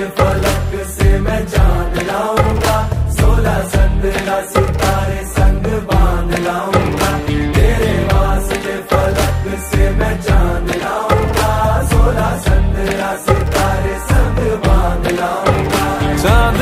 फलक से मैं जान लाऊंगा, 16 संद्रा सितारे